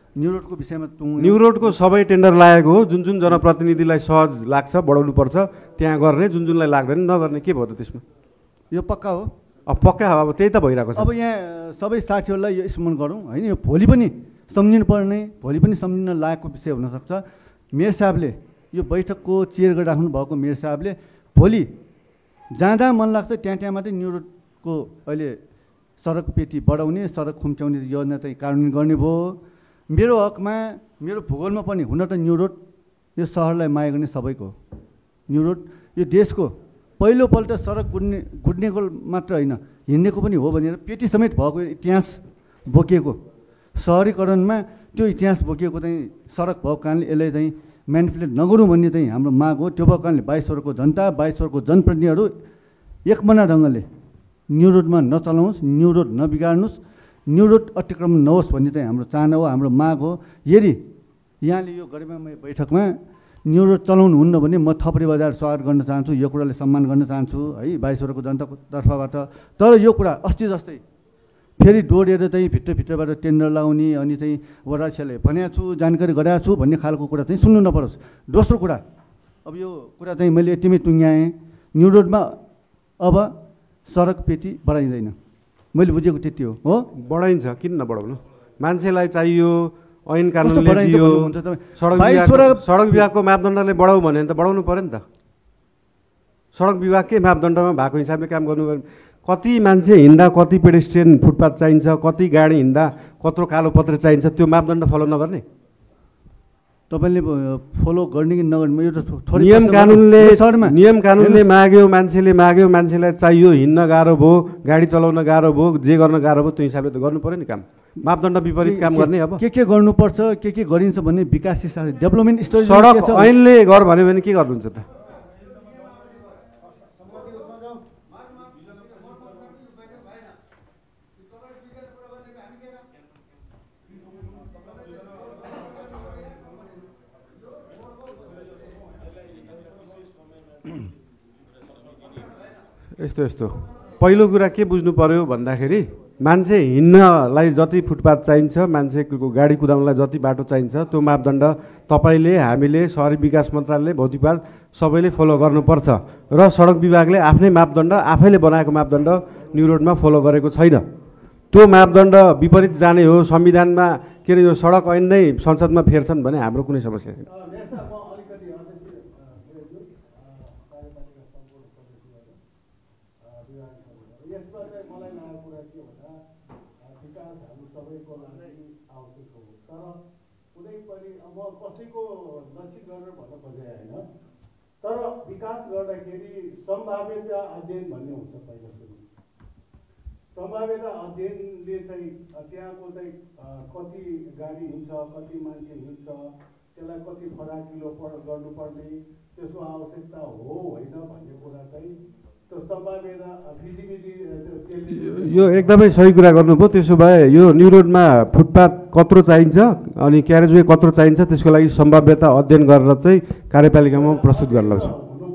A: न्यु रोडको विषयमा तुङ
B: न्यु रोडको सबै टेन्डर लागेको हो, जुन जुन जनप्रतिनिधिलाई सहज लाग्छ बढाउनु पर्छ त्यहाँ गर्ने, जुन जुनलाई लाग्दैन नगर्ने, के भयो त त्यसमा?
A: यो पक्का हो।
B: अब पक्का हो, अब त्यही त भइरहेको छ।
A: अब यहाँ सबै साथीहरूलाई यो स्मरण गरौँ होइन, यो भोलि पनि सम्झिनु पर्ने, भोलि पनि सम्झिन लागेको विषय हुनसक्छ। मेयर साहबले यो बैठकको चेयर गरिराख्नु भएको मेयर साहबले भोलि जाँदा मन लाग्छ त्यहाँ त्यहाँ मात्रै न्यु रोडको अहिले सडक पेटी बढाउने, सडक खुम्च्याउने योजना चाहिँ कार्यान्वयन गर्ने भयो। मेरो हकमा, मेरो भूगोलमा पनि हुन त न्यु रोड यो सहरलाई माया गर्ने सबैको हो। न्यु रोड यो देशको पहिलोपल्ट सडक गुड्ने गुड्नेको मात्र होइन, हिँड्नेको पनि हो भनेर पेटी समेत भएको इतिहास बोकिएको सहरीकरणमा त्यो इतिहास बोकिएको चाहिँ सडक भएको कारणले यसलाई चाहिँ म्यानिपुलेट नगरौँ भन्ने चाहिँ हाम्रो माग हो। त्यो भएको कारणले बाइसवटाको जनता, बाइसवटाको जनप्रतिनिधिहरू एकमना ढङ्गले न्यु रोडमा नचलाउनुहोस्, न्यु रोड नबिगार्नुहोस्, न्यु रोड अतिक्रमण नहोस् भन्ने चाहिँ हाम्रो चाहना हो, हाम्रो माग हो। यदि यहाँले यो गरिमामय बैठकमा न्यु रोड चलाउनु हुन्न भने म थपरी बजार स्वागत गर्न चाहन्छु, यो कुराले सम्मान गर्न चाहन्छु है बाइसवटाको जनताको तर्फबाट। तर यो कुरा अस्ति जस्तै फेरि डोडेर चाहिँ भित्रभित्रबाट टेन्डर लगाउने अनि चाहिँ वडाक्षले भनेको छु, जानकारी गराएको छु भन्ने खालको कुरा चाहिँ सुन्नु नपरोस्। दोस्रो कुरा, अब यो कुरा चाहिँ मैले यतिमै टुङ्ग्याएँ, न्यु रोडमा अब सडक पेटी बढाइँदैन, मैले बुझेको त्यति हो। हो
B: बढाइन्छ, किन नबढाउनु? मान्छेलाई चाहियो, ऐन कानुनले दियो, सडक सडक विभागको मापदण्डले बढाउ भन्यो भने त बढाउनु पऱ्यो नि त। सडक विभागकै मापदण्डमा भएको हिसाबले काम गर्नु पऱ्यो। कति मान्छे हिँड्दा कति पेडेस्ट्रियन फुटपाथ चाहिन्छ, कति गाडी हिँड्दा कत्रो कालो पत्र चाहिन्छ, त्यो मापदण्ड फलो नगर्ने?
A: तपाईँले फलो गर्ने कि नगर्ने यो त
B: नियम कानुनले नियम कानुनले माग्यो, मान्छेले माग्यो, मान्छेलाई चाहियो, हिँड्न गाह्रो भयो, गाडी चलाउन गाह्रो भयो, जे गर्न गाह्रो भयो, त्यो हिसाबले त गर्नु पऱ्यो नि काम। मापदण्ड विपरीत काम गर्ने अब
A: के के गर्नुपर्छ, के के गरिन्छ भन्ने विकास डेभलपमेन्ट स्टोरी
B: सडक ऐनले गर भन्यो भने के गर्नुहुन्छ त? यस्तो यस्तो पहिलो कुरा के बुझ्नु पर्यो भन्दाखेरि मान्छे हिँड्नलाई जति फुटपाथ चाहिन्छ, मान्छेको गाडी कुदाउनलाई जति बाटो चाहिन्छ, त्यो मापदण्ड तपाईँले, हामीले, शहरी विकास मन्त्रालयले, भौतिकवाद सबैले फलो गर्नुपर्छ। र सडक विभागले आफ्नै मापदण्ड, आफैले बनाएको मापदण्ड न्यु रोडमा फलो गरेको छैन। त्यो मापदण्ड विपरीत जाने हो, संविधानमा के अरे यो सडक ऐन नै संसदमा फेर्छन् भने हाम्रो कुनै समस्या छैन।
C: तर विकास गर्दाखेरि सम्भाव्यता अध्ययन भन्ने हुन्छ। पहिला सुरु सम्भाव्यता अध्ययनले चाहिँ त्यहाँको चाहिँ कति गाडी हिँड्छ, कति मान्छे हिँड्छ, त्यसलाई कति फराकिलो गर्नुपर्ने, त्यसको आवश्यकता हो होइन भन्ने कुरा चाहिँ त्यो सम्भाव्यता फिजिबिलिटी
B: यो एकदमै सही कुरा गर्नुभयो। त्यसो भए यो न्यु रोडमा फुटपाथ कत्रो चाहिन्छ अनि क्यारेजवे कत्रो चाहिन्छ त्यसको लागि सम्भाव्यता अध्ययन गरेर चाहिँ कार्यपालिकामा प्रस्तुत गर्न लाग्छ।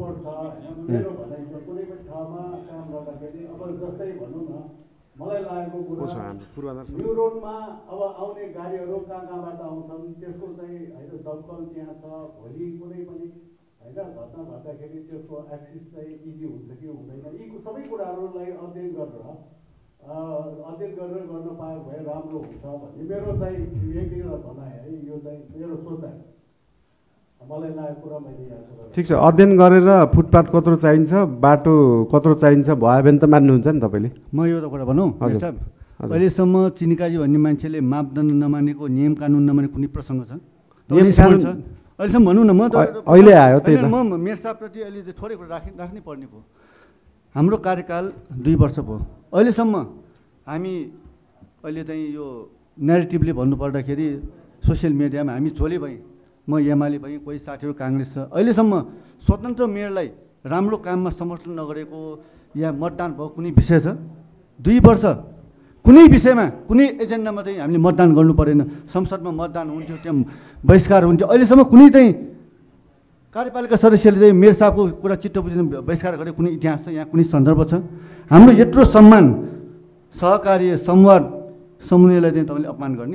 C: न्यु रोडमा अब आउने गाडीहरू कहाँ कहाँबाट आउँछन्, त्यसको चाहिँ होइन दमकल त्यहाँ छ, भोलि कुनै पनि होइन घटना घट्दाखेरि त्यसको एक्सेस चाहिँ इजी हुन्छ कि हुँदैन, यी सबै कुराहरूलाई अध्ययन गरेर अध्ययन गरेर गर्न पायो भए राम्रो हुन्छ भन्ने मेरो चाहिँ व्यक्तिगत भनाइ है। यो चाहिँ मेरो सोचाइ, मलाई लागेको कुरा मैले यहाँ।
B: ठिक छ, अध्ययन गरेर फुटपाथ कत्रो चाहिन्छ, बाटो कत्रो चाहिन्छ भयो भने त मान्नुहुन्छ नि तपाईँले?
A: म एउटा कुरा भनौँ साहब, अहिलेसम्म चिनिकाजी भन्ने मान्छेले मापदण्ड नमानेको, नियम कानुन नमानेको कुनै प्रसङ्ग छ?
B: नियम कानुन
A: छ अहिलेसम्म भनौँ न। म त
B: अहिले आयो त्यही त।
A: म मेयर साहबप्रति अहिले थोरै कुरा राख्ने राख्नै पर्ने भयो। हाम्रो कार्यकाल दुई वर्ष भयो, अहिलेसम्म हामी अहिले चाहिँ यो नेरेटिभले भन्नुपर्दाखेरि सोसियल मिडियामा हामी झोले भयौँ, म एमाले भएँ, कोही साथीहरू काङ्ग्रेस छ। अहिलेसम्म स्वतन्त्र मेयरलाई राम्रो काममा समर्थन नगरेको या मतदान भएको कुनै विषय छ? दुई वर्ष कुनै विषयमा कुनै एजेन्डामा चाहिँ हामीले मतदान गर्नु परेन, संसदमा मतदान हुन्थ्यो, त्यहाँ बहिष्कार हुन्थ्यो। अहिलेसम्म कुनै चाहिँ कार्यपालिका सदस्यले चाहिँ मेयर साहबको कुरा चित्त बुझेर बहिष्कार गरेको कुनै इतिहास छ? यहाँ कुनै सन्दर्भ छ? हाम्रो यत्रो सम्मान, सहकार्य, संवाद समूहलाई चाहिँ तपाईँले अपमान गर्ने,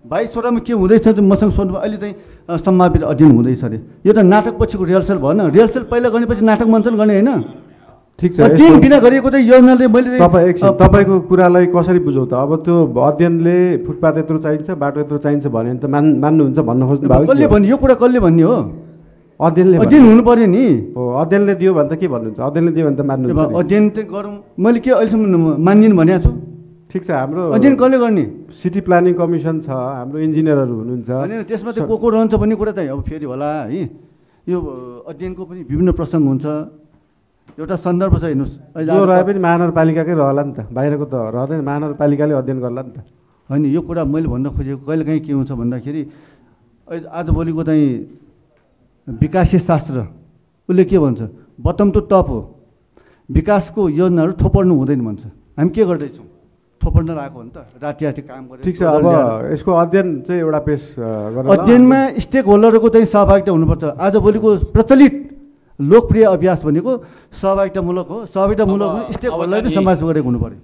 A: बाइसवटामा के हुँदैछ मसँग सोध्नु अहिले चाहिँ सम्भावित अध्ययन हुँदैछ अरे यो त नाटक पछिको रिहर्सल भएन रिहर्सल पहिला गर्नेपछि नाटक मञ्चन गर्ने होइन
B: ठिक छ
A: अध्ययन बिना गरिएको चाहिँ योजनाले मैले
B: तपाईँ एकछिन तपाईँको कुरालाई कसरी बुझौँ त अब त्यो अध्ययनले फुटपाथ यत्रो चाहिन्छ बाटो यत्रो चाहिन्छ भने त मान मान्नुहुन्छ भन्न खोज्नु भयो
A: कसले भन्ने यो कुरा कसले भन्ने हो
B: अध्ययनले
A: अध्ययन हुनु पर्यो नि
B: हो अध्ययनले दियो भने त के भन्नुहुन्छ अध्ययनले दियो भने त मान्नुहुन्छ
A: अध्ययन चाहिँ गरौँ मैले के अहिलेसम्म मानिदिनु भनेको छु
B: ठिक छ हाम्रो
A: अध्ययन कसले गर्ने
B: सिटी प्लानिङ कमिसन छ हाम्रो इन्जिनियरहरू हुनुहुन्छ
A: होइन त्यसमा चाहिँ को को रहन्छ भन्ने कुरा चाहिँ अब फेरि होला है यो अध्ययनको पनि विभिन्न प्रसङ्ग हुन्छ एउटा सन्दर्भ छ हेर्नुहोस्
B: यो रहे पनि महानगरपालिकाकै रहला नि त बाहिरको त रहँदैन महानगरपालिकाले अध्ययन गर्ला नि त
A: होइन यो कुरा मैले भन्न खोजेको कहिले काहीँ के हुन्छ भन्दाखेरि आजभोलिको चाहिँ विकासीय शास्त्र उसले के भन्छ बटम टु टप हो विकासको योजनाहरू थोपर्नु हुँदैन भन्छ हामी के गर्दैछौँ थोपर्न लागेको हो नि त राति राति काम गरेर
B: ठिक छ अब यसको अध्ययन चाहिँ एउटा पेस गरेर
A: अध्ययनमा स्टेक होल्डरको चाहिँ सहभागिता हुनुपर्छ आजभोलिको प्रचलित लोकप्रिय अभ्यास भनेको सहभागितामूलक हो सहभागितामूलक स्टेक होल्डरले समाज गरेको हुनु पर्यो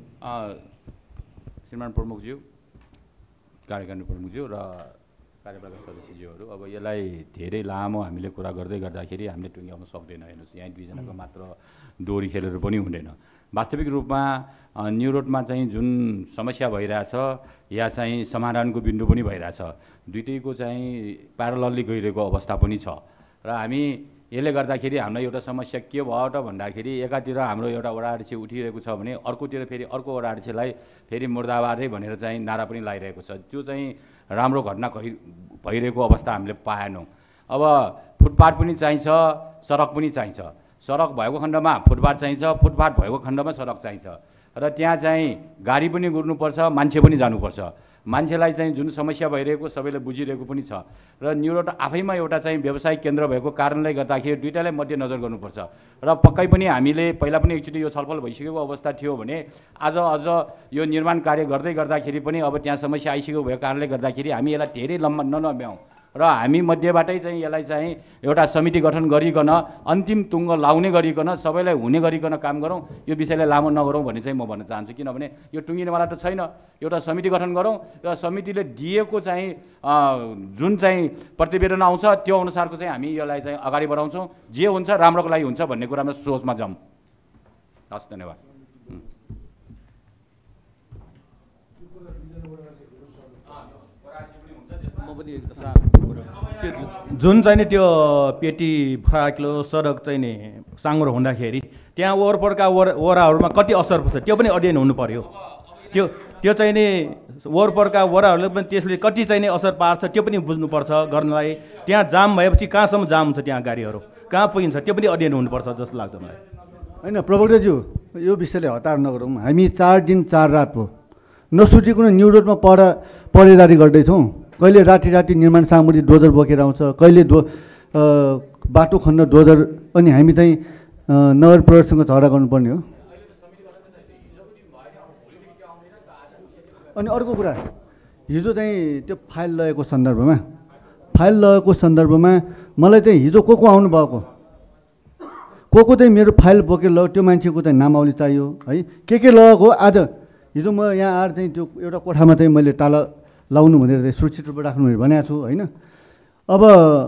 D: श्रीमान प्रमुखज्यू कार्यकारिणी प्रमुखज्यू र कार्यपालक सदस्यज्यूहरू अब यसलाई धेरै लामो हामीले कुरा गर्दै गर्दाखेरि हामीले टुङ्ग्याउन सक्दैन हेर्नुहोस् यहाँ दुईजनाको मात्र दोहोरी खेलहरू पनि हुँदैन वास्तविक रूपमा न्यू रोडमा चाहिँ जुन समस्या भइरहेछ या चाहिँ समाधानको बिन्दु पनि भइरहेछ दुईटैको चाहिँ प्यारलली गइरहेको अवस्था पनि छ र हामी यसले गर्दाखेरि हामीलाई एउटा समस्या के भयो त भन्दाखेरि एकातिर हाम्रो एउटा वडा अध्यक्ष उठिरहेको छ भने अर्कोतिर फेरि अर्को वडा अध्यक्षलाई फेरि मुर्दाबादै भनेर चाहिँ नारा पनि लगाइरहेको छ त्यो चाहिँ राम्रो घटना भइरहेको अवस्था हामीले पाएनौँ अब फुटपाथ पनि चाहिन्छ सडक पनि चाहिन्छ सडक भएको खण्डमा फुटपाथ चाहिन्छ फुटपाथ भएको खण्डमा सडक चाहिन्छ र त्यहाँ चाहिँ गाडी पनि गुड्नुपर्छ मान्छे पनि जानुपर्छ मान्छेलाई चाहिँ जुन समस्या भइरहेको सबैले बुझिरहेको पनि छ र न्यू रोड आफैमा एउटा चाहिँ व्यवसायिक केन्द्र भएको कारणले गर्दाखेरि दुईटालाई मध्यनजर गर्नुपर्छ र पक्कै पनि हामीले पहिला पनि एकचोटि यो छलफल भइसकेको अवस्था थियो भने आज अझ यो निर्माण कार्य गर्दै गर्दाखेरि पनि अब त्यहाँ समस्या आइसकेको भएको कारणले गर्दाखेरि हामी यसलाई धेरै लम्बा नलम्ब्याउँ र हामी मध्येबाटै चाहिँ यसलाई चाहिँ एउटा समिति गठन गरिकन अन्तिम टुङ्गो लाउने गरिकन सबैलाई हुने गरिकन काम गरौँ यो विषयलाई लामो नगरौँ भन्ने चाहिँ म भन्न चाहन्छु किनभने यो टुङ्गिनेवाला त छैन एउटा समिति गठन गरौँ र समितिले दिएको चाहिँ जुन चाहिँ प्रतिवेदन आउँछ त्यो अनुसारको चाहिँ हामी यसलाई चाहिँ अगाडि बढाउँछौँ जे हुन्छ राम्रोको लागि हुन्छ भन्ने कुरामा सोचमा जाउँ हस् धन्यवाद
E: जुन चाहिँ नि त्यो पेटी फराकिलो सडक चाहिँ नि साँगुरो हुँदाखेरि त्यहाँ वरपरका वर वराहरूमा कति असर पर्छ त्यो पनि अध्ययन हुनु पर्यो त्यो त्यो चाहिँ नि वरपरका वराहरूले पनि त्यसले कति चाहिँ नि असर पार्छ त्यो पनि बुझ्नुपर्छ गर्नलाई त्यहाँ जाम भएपछि कहाँसम्म जाम हुन्छ त्यहाँ गाडीहरू कहाँ पुगिन्छ त्यो पनि अध्ययन हुनुपर्छ जस्तो लाग्छ मलाई
A: होइन प्रवक्ताज्यू यो विषयले हतार नगरौँ हामी चार दिन चार रात हो नसुटिकन न्यू रोडमा पढा पढेदारी गर्दैछौँ कहिले राति राति निर्माण सामग्री डोजर बोकेर आउँछ कहिले दो बाटो खन्न डोजर अनि हामी चाहिँ नगर प्रहरीसँग झगडा गर्नुपर्ने हो अनि अर्को कुरा हिजो चाहिँ त्यो फाइल लगेको सन्दर्भमा फाइल लगेको सन्दर्भमा मलाई चाहिँ हिजो को को आउनु भएको को को चाहिँ मेरो फाइल बोकेर लग्यो त्यो मान्छेको चाहिँ नामावली चाहियो है के के लगेको आज हिजो म यहाँ आएर चाहिँ त्यो एउटा कोठामा चाहिँ मैले ताला लाउनु भनेर चाहिँ सुरक्षित रूपमा राख्नु भनेर भनेको छु होइन अब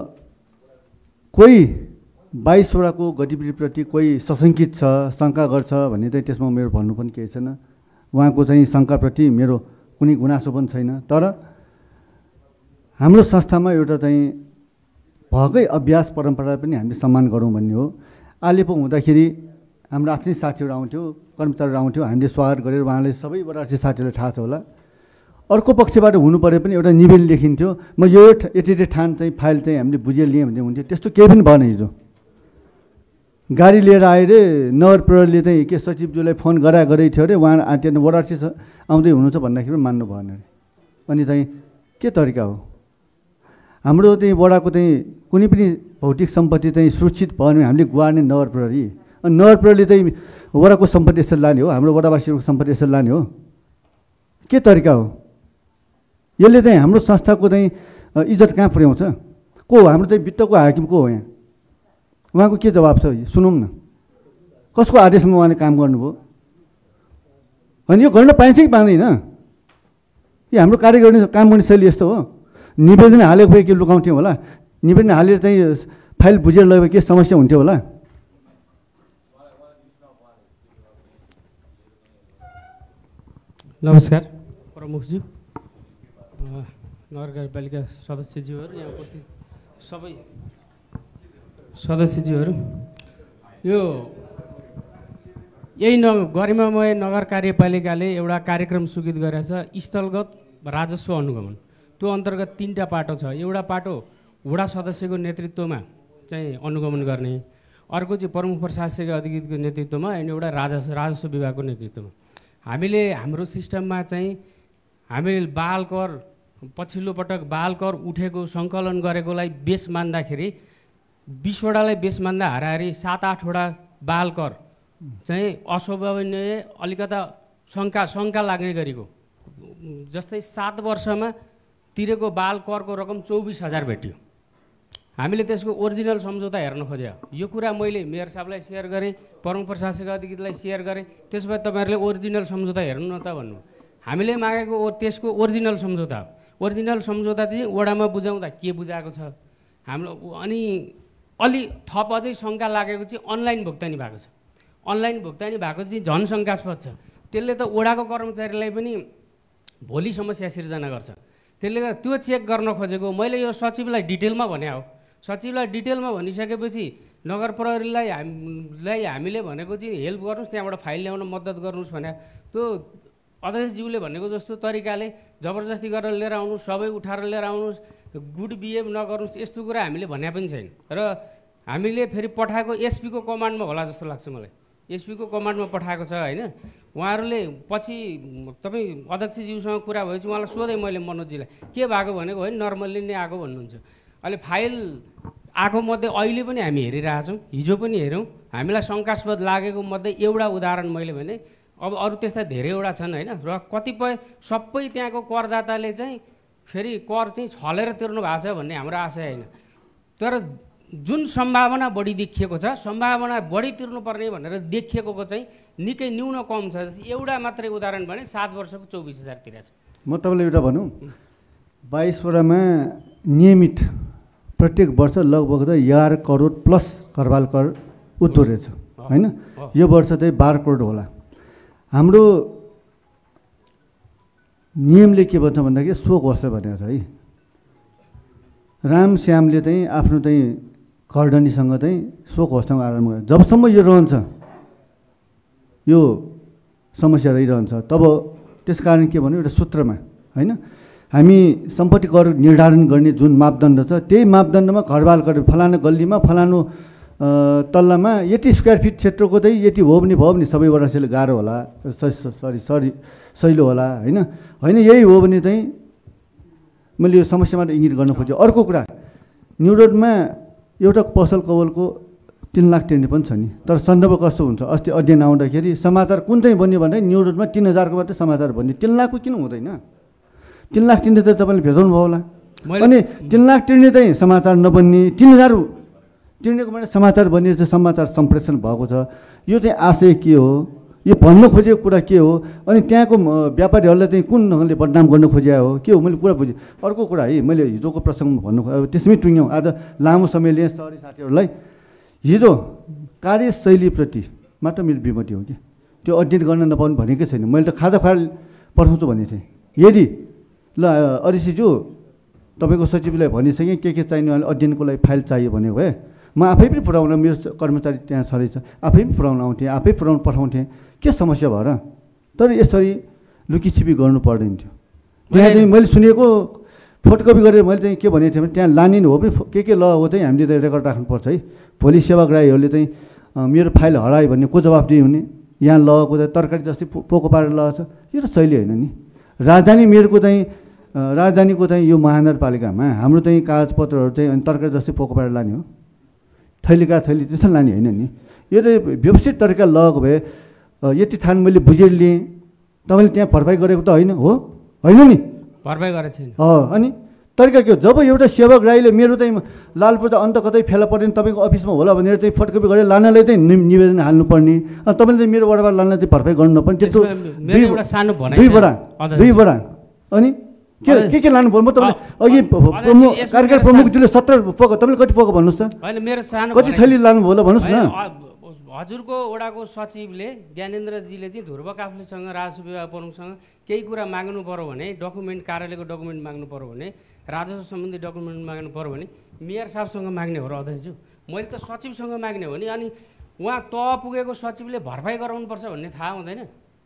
A: कोही बाइसवटाको गतिविधिप्रति कोही सशङ्कित छ शङ्का गर्छ भन्ने चाहिँ त्यसमा मेरो भन्नु पनि केही छैन उहाँको चाहिँ शङ्काप्रति मेरो कुनै गुनासो पनि छैन तर हाम्रो संस्थामा एउटा चाहिँ भएकै अभ्यास परम्परालाई पनि हामीले सम्मान गरौँ भन्ने हो आलेपो हुँदाखेरि हाम्रो आफ्नै साथीहरू आउँथ्यो कर्मचारीहरू आउँथ्यो हामीले स्वागत गरेर उहाँले सबै वडासी साथीहरूलाई थाहा छ होला अर्को पक्षबाट हुनु परे पनि एउटा निवेदन लेखिन्थ्यो म यो यति यति ठान चाहिँ फाइल चाहिँ हामीले बुझेर लिएँ भने हुन्थ्यो त्यस्तो केही पनि भएन हिजो गाडी लिएर आएर नगर प्रहरीले चाहिँ के सचिवज्यूलाई फोन गरा गरेको थियो अरे उहाँ आँटेन वडासी आउँदै हुनुहुन्छ भन्दाखेरि मान्नु भएन अरे अनि चाहिँ के तरिका हो हाम्रो चाहिँ वडाको चाहिँ कुनै पनि भौतिक सम्पत्ति चाहिँ सुरक्षित भयो भने हामीले गुहार्ने नगर प्रहरी अनि नगर प्रहरीले चाहिँ वडाको सम्पत्ति यसरी लाने हो हाम्रो वडावासीहरूको सम्पत्ति यसरी लाने हो के तरिका हो यसले चाहिँ हाम्रो संस्थाको चाहिँ इज्जत कहाँ पुर्याउँछ को हो हाम्रो चाहिँ वित्तको हाकिम को हो यहाँ उहाँको के जवाब छ सुनौँ न कसको आदेशमा उहाँले काम गर्नुभयो अनि यो गर्न पाइन्छ कि पाउँदैन यो हाम्रो कार्य गर्ने काम गर्ने शैली यस्तो हो। निवेदन हालेको भए के लुकाउँथ्यौँ होला, निवेदन हालेर चाहिँ फाइल बुझेर लगेको के समस्या हुन्थ्यो होला।
F: नमस्कार प्रमुखज्यू, नगरपालिका सदस्यज्यूहरू, यहाँ उपस्थित सबै सदस्यज्यूहरू, यो यही न गरिमामय नगर कार्यपालिकाले एउटा कार्यक्रम स्वीकृत गरेको छ स्थलगत राजस्व अनुगमन। त्यो अन्तर्गत तिनवटा पाटो छ। एउटा पाटो वडा सदस्यको नेतृत्वमा चाहिँ अनुगमन गर्ने, अर्को चाहिँ प्रमुख प्रशासकीय अधिकृतको नेतृत्वमा, अनि एउटा राजस्व राजस्व विभागको नेतृत्वमा। हामीले हाम्रो सिस्टममा चाहिँ हामीले बाल कर पछिल्लो पटक बाल कर उठेको सङ्कलन गरेकोलाई बेस मान्दाखेरि बिसवटालाई बेस मान्दा हाराहारी सात आठवटा बाल कर चाहिँ अस्वाभाविक अलिकता शङ्का शङ्का लाग्ने गरेको, जस्तै सात वर्षमा तिरेको बाल करको रकम चौबिस हजार भेट्यो। हामीले त्यसको ओरिजिनल सम्झौता हेर्न खोज्यो। यो कुरा मैले मेयर साहबलाई सेयर गरेँ, प्रमुख प्रशासक अधिकृतलाई सेयर गरेँ। त्यसो भए तपाईँहरूले ओरिजिनल सम्झौता हेर्नु न त भन्नु। हामीले मागेको त्यसको ओरिजिनल सम्झौता हो। ओरिजिनल सम्झौता चाहिँ वडामा बुझाउँदा के बुझाएको छ हाम्रो। अनि अलि थप अझै शङ्का लागेको चाहिँ अनलाइन भुक्तानी भएको छ। अनलाइन भुक्तानी भएको चाहिँ झन् शङ्कास्पद छ। त्यसले त वडाको कर्मचारीलाई पनि भोलि समस्या सिर्जना गर्छ। त्यसले गर्दा त्यो चेक गर्न खोजेको मैले यो सचिवलाई डिटेलमा भने हो। सचिवलाई डिटेलमा भनिसकेपछि नगर प्रहरीलाई हामीलाई हामीले भनेको चाहिँ हेल्प गर्नुहोस्, त्यहाँबाट फाइल ल्याउन मद्दत गर्नुहोस् भने त्यो अध्यक्षज्यूले भनेको जस्तो तरिकाले जबरजस्ती गरेर लिएर आउनुहोस्, सबै उठाएर लिएर आउनुहोस्, गुड बिहेभ नगर्नुहोस्, यस्तो कुरा हामीले भने पनि छैन। र हामीले फेरि पठाएको एसपीको कमान्डमा होला जस्तो लाग्छ मलाई। एसपीको कमान्डमा पठाएको छ होइन। उहाँहरूले पछि तपाईँ अध्यक्षज्यूसँग कुरा भएपछि उहाँलाई सोधेँ मैले मनोजजीलाई के भएको भनेको होइन नर्मल्ली नै आएको भन्नुहुन्छ। अहिले फाइल आएको मध्ये अहिले पनि हामी हेरिरहेछौँ, हिजो पनि हेऱ्यौँ। हामीलाई शङ्कास्पद लागेको मध्ये एउटा उदाहरण मैले भने, अब अरू त्यस्ता धेरैवटा छन् होइन। र कतिपय सबै त्यहाँको करदाताले चाहिँ फेरि कर चाहिँ छलेर तिर्नु भएको छ भन्ने हाम्रो आशय होइन। तर जुन सम्भावना बढी देखिएको छ, सम्भावना बढी तिर्नुपर्ने भनेर देखिएको चाहिँ निकै न्यून कम छ। एउटा मात्रै उदाहरण भने सात वर्षको चौबिस हजार तिरेको छ।
A: म तपाईँलाई एउटा भनौँ, बाइसवटामा नियमित प्रत्येक वर्ष लगभग त एघार करोड प्लस करवाल कर उठ्दो रहेछ होइन। यो वर्ष चाहिँ बाह्र करोड होला। हाम्रो नियमले के भन्छ भन्दाखेरि शोक होस् भनेको छ है। रामश्यामले चाहिँ आफ्नो चाहिँ कर्दनीसँग चाहिँ शोक होस्टमा आरम्भ गर्यो। जबसम्म यो रहन्छ, यो समस्या रहिरहन्छ, तब त्यस कारण के भन्यो एउटा सूत्रमा होइन, हामी सम्पत्ति कर निर्धारण गर्ने जुन मापदण्ड छ त्यही मापदण्डमा घरबाल कर फलानु गल्लीमा फलानु तल्लामा यति स्क्वायर फिट क्षेत्रको चाहिँ यति हो भने भयो भने सबै वर्षले गाह्रो होला, सरी सरी सहिलो होला होइन। होइन यही हो भने चाहिँ मैले यो समस्यामा इङ्गित गर्न खोजेँ। अर्को कुरा, न्यु रोडमा एउटा पसल कवलको तिन लाख तिर्ने पनि छ नि, तर सन्दर्भ कस्तो हुन्छ, अस्ति अध्ययन आउँदाखेरि समाचार कुन चाहिँ बन्यो भन्दा न्यु रोडमा तिन हजारको मात्रै समाचार बन्यो, तिन लाखको किन हुँदैन? तिन लाख तिर्ने त तपाईँले भेटाउनु भयो होला। अनि तिन लाख तिर्ने चाहिँ समाचार नबन्ने, तिन हजार तिर्नेको मात्रै समाचार बनिएर चाहिँ समाचार सम्प्रेषण भएको छ। यो चाहिँ आशय के हो, यो भन्न खोजेको कुरा के हो, अनि त्यहाँको व्यापारीहरूलाई चाहिँ कुन ढङ्गले बदनाम गर्न खोजिया हो, के हो, मैले कुरा बुझेँ। अर्को कुरा है, मैले हिजोको प्रसङ्गमा भन्नु अब त्यसमै टुङ्ग्यौँ। आज लामो समय लिएँ सहरी साथीहरूलाई। हिजो कार्यशैलीप्रति मात्र मेरो विमति हो कि त्यो अध्ययन गर्न नपाउनु भनेकै छैन। मैले त खाजा फाइल पठाउँछु भनेको थिएँ। यदि ल अरिसीज्यू तपाईँको सचिवलाई भनिसकेँ के के चाहिने अध्ययनको लागि फाइल चाहियो भनेको भए म आफै पनि पुऱ्याउन, मेरो कर्मचारी त्यहाँ छँदैछ, आफै पनि पुऱ्याउन आउँथेँ, आफै पुऱ्याउनु पठाउँथेँ। के समस्या भएर तर यसरी लुकीछिपी गर्नु पर्दैन थियो। त्यहाँ चाहिँ मैले सुनेको फोटोकपी गरेर मैले चाहिँ के भनेको थिएँ भने त्यहाँ लाने हो पनि के के ल हो चाहिँ हामीले त रेकर्ड राख्नुपर्छ है। भोलि सेवाग्राहीहरूले चाहिँ मेरो फाइल हरायो भन्ने को जवाफ दिए हुने, यहाँ लगेको चाहिँ तरकारी जस्तै पोको पारेर लगाएको छ, यो त शैली होइन नि। राजधानी मेयरको चाहिँ राजधानीको चाहिँ यो महानगरपालिकामा हाम्रो चाहिँ कागजपत्रहरू चाहिँ अनि तरकारी जस्तै पोको पारेर लाने हो, थैलीका थैली त्यस्तो लाने होइन नि। यो त व्यवस्थित तरिका लगेको भए यति थान मैले बुझेर लिएँ, तपाईँले त्यहाँ भरपाई गरेको त होइन हो, होइन नि
F: भरपाई गरेको छैन।
A: अनि तरिका के हो, जब एउटा सेवाग्राहीले मेरो चाहिँ लालपुर त अन्त कतै फेला परेन तपाईँको अफिसमा होला भनेर चाहिँ फोटोकपी गरेर लानलाई चाहिँ निवेदन हाल्नुपर्ने, तपाईँले चाहिँ मेरो वडाबाट लानलाई चाहिँ भरपाई गर्नु नपर्ने। त्यस्तो दुई बडा दुई बडा अनि के के के लानु पर्यो म तपाईँले अघि प्रमुख कार्यक्रम प्रमुखज्यूले सत्र पोको तपाईँले कति पोको भन्नुहोस् त
F: होइन मेरो सानो
A: कति थैली लानुभयो होला भन्नुहोस् न
F: हजुरको वडाको सचिवले ज्ञानेन्द्रजीले चाहिँ ध्रुव काफ्लेसँग राजस्व विभाग प्रमुखसँग केही कुरा माग्नु पर्यो भने डकुमेन्ट कार्यालयको डकुमेन्ट माग्नु पर्यो भने राजस्व सम्बन्धी डकुमेन्ट माग्नु पर्यो भने मेयर साहबसँग माग्ने हो र अध्यक्षज्यू मैले त सचिवसँग माग्ने हो नि अनि उहाँ त पुगेको सचिवले भरपाई गराउनुपर्छ भन्ने थाहा हुँदैन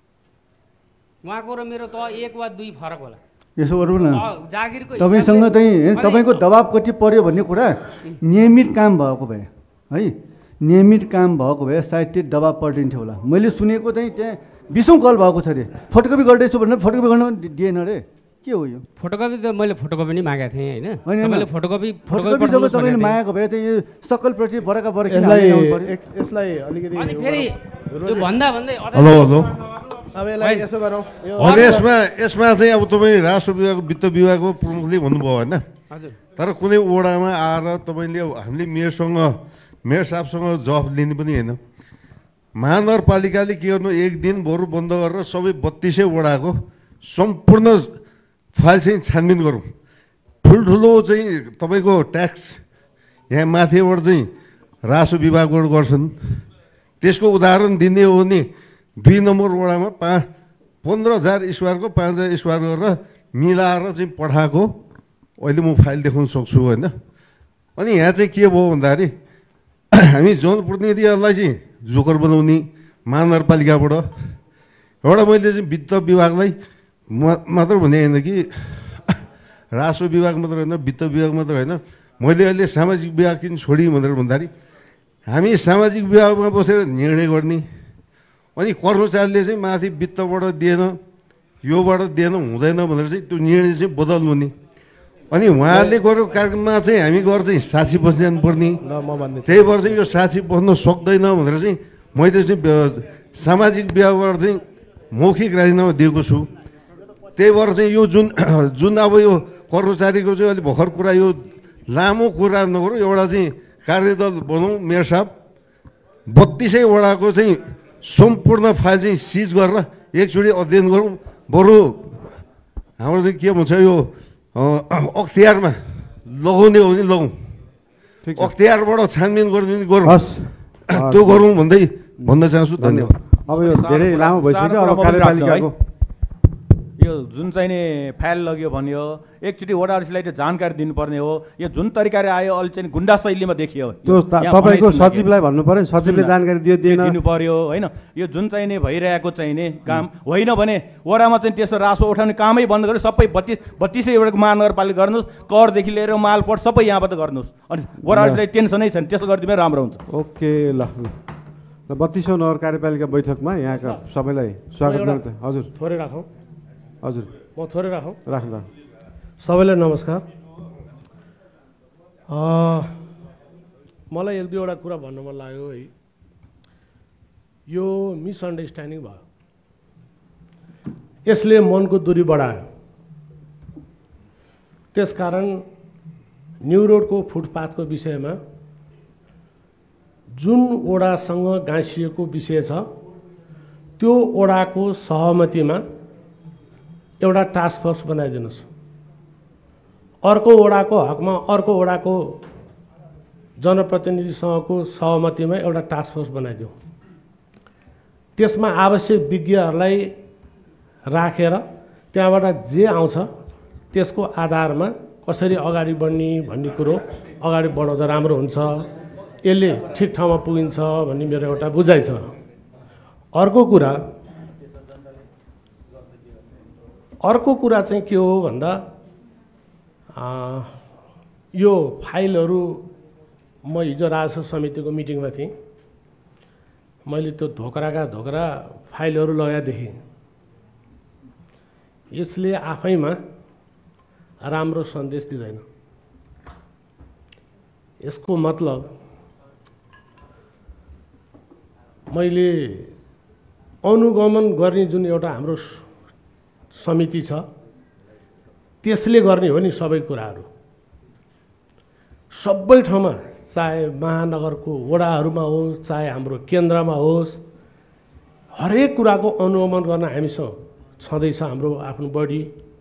F: उहाँको र मेरो त एक वा दुई फरक होला
A: यसो गरौँ न
F: जागिरको
A: तपाईँसँग चाहिँ तपाईँको दबाब कति पर्यो भन्ने कुरा नियमित काम भएको भए है नियमित काम भएको भए सायद त्यो दबाब पर्दिन्थ्यो होला मैले सुनेको चाहिँ त्यहाँ बिसौँ कल भएको छ अरे फोटोकपी गर्दैछु भनेर फोटोकपी गर्न दिएन अरे के हो यो
F: फोटोकपी त मैले फोटोकपी नै मागेको थिएँ होइन
A: होइन
F: मैले फोटोकपी
A: फोटोकपी जब तपाईँले मागेको भए त यो सकलप्रति बरका बरक
C: यसलाई अलिकति
F: अनि फेरि यो भन्दा भन्दै
G: हेलो हेलो
C: अब यसलाई यसो गरौँ
G: अनि यसमा यसमा चाहिँ अब तपाईँ राजस्व विभाग वित्त विभागको प्रमुखले भन्नुभयो होइन तर कुनै वडामा आएर तपाईँले हामीले मेयरसँग मेयर साहबसँग जवाफ लिने पनि होइन महानगरपालिकाले के गर्नु एक दिन बरु बन्द गरेर सबै बत्तिसै वडाको सम्पूर्ण फाइल चाहिँ छानबिन गरौँ ठुल्ठुलो चाहिँ तपाईँको ट्याक्स यहाँ माथिबाट चाहिँ राजस्व विभागबाट गर्छन् त्यसको उदाहरण दिने हो भने दुई नम्बर वडामा पाँच पन्ध्र हजार स्क्वायरको पाँच हजार स्क्वायर गरेर मिलाएर चाहिँ पठाएको अहिले म फाइल देखाउन सक्छु होइन अनि यहाँ चाहिँ के भयो भन्दाखेरि हामी जनप्रतिनिधिहरूलाई चाहिँ जोकर बनाउने महानगरपालिकाबाट एउटा मैले चाहिँ वित्त विभागलाई मात्र भने होइन कि राजस्व विभाग मात्र होइन वित्त विभाग मात्र होइन मैले अहिले सामाजिक विभाग किन छोडेँ भनेर भन्दाखेरि हामी सामाजिक विभागमा बसेर निर्णय गर्ने अनि कर्मचारीले चाहिँ माथि वित्तबाट दिएन योबाट दिएन हुँदैन भनेर चाहिँ त्यो निर्णय चाहिँ बदल्नु नि अनि उहाँहरूले गरेको कार्यक्रममा चाहिँ हामी गएर चाहिँ साक्षी बस्न जानुपर्ने त्यही भएर चाहिँ यो साक्षी बस्न सक्दैन भनेर चाहिँ मैले चाहिँ सामाजिक विभागबाट चाहिँ मौखिक राजीनामा दिएको छु त्यही भएर चाहिँ यो जुन जुन अब यो कर्मचारीको चाहिँ अलिक भर्खर कुरा यो लामो कुरा नगरौँ एउटा चाहिँ कार्यदल बनाउँ मेयर साहब बत्तिसै वडाको चाहिँ सम्पूर्ण फाइल चाहिँ सिज गरेर एकचोटि अध्ययन गरौँ बरु हाम्रो चाहिँ के भन्छ यो अख्तियारमा लगाउने हो भने लगाउँ अख्तियारबाट छानबिन गरिदिने गरौँ त्यो गरौँ भन्दै भन्न चाहन्छु धन्यवाद
B: अब यो धेरै लामो भइसक्यो अब कार्यपालिकाको
E: यो जुन चाहिँ नि फाइल लग्यो भन्यो एकचोटि वडा अध्यक्षलाई त्यो जानकारी दिनुपर्ने हो यो जुन तरिकाले आयो अहिले चाहिँ गुन्डा शैलीमा देखियो
B: त्यो तपाईँको सचिवलाई भन्नु पर्यो सचिवले जानकारी दियो दिएन
E: दिनु पर्यो होइन यो जुन चाहिँ नि भइरहेको चाहिँ नि काम होइन भने वडामा चाहिँ त्यसो रासो उठाउने कामै बन्द गर्नु सबै बत्तिस बत्तिसै एउटा महानगरपालिका गर्नुहोस् करदेखि लिएर मालपोर्ट सबै यहाँबाट गर्नुहोस् अनि वडा अध्यक्षलाई टेन्सनै छैन त्यसो गरिदिए राम्रो हुन्छ
B: ओके ल ल बत्तिसौँ नगर कार्यपालिका बैठकमा यहाँका सबैलाई स्वागत गर्छ हजुर
H: थोरै राखौँ
B: हजुर
H: म थोरै राखौँ
B: राख्दा
H: सबैलाई नमस्कार मलाई एक दुईवटा कुरा भन्नु मन लाग्यो है यो मिसअन्डरस्ट्यान्डिङ भयो यसले मनको दूरी बढायो त्यसकारण न्यू रोडको फुटपाथको विषयमा जुन ओडासँग गाँसिएको विषय छ त्यो ओडाको सहमतिमा एउटा टास्क फोर्स बनाइदिनुहोस् अर्को ओडाको हकमा अर्को ओडाको जनप्रतिनिधिसँगको सहमतिमा एउटा टास्क फोर्स बनाइदिउँ त्यसमा आवश्यक विज्ञहरूलाई राखेर त्यहाँबाट जे आउँछ त्यसको आधारमा कसरी अगाडि बढ्ने भन्ने कुरो अगाडि बढाउँदा राम्रो हुन्छ यसले ठिक ठाउँमा पुगिन्छ भन्ने मेरो एउटा बुझाइ छ अर्को कुरा अर्को कुरा चाहिँ के हो भन्दा यो फाइलहरू म हिजो राजस्व समितिको मिटिङमा थिएँ मैले त्यो धोक्राका धोक्रा फाइलहरू लगाएदेखि यसले आफैमा राम्रो सन्देश दिँदैन यसको मतलब मैले अनुगमन गर्ने जुन एउटा हाम्रो समिति छ त्यसले गर्ने हो नि सबै कुराहरू सबै ठाउँमा चाहे महानगरको वडाहरूमा होस् चाहे हाम्रो केन्द्रमा होस् हरेक कुराको अनुगमन गर्न हामीसँग छँदैछ हाम्रो आफ्नो बडी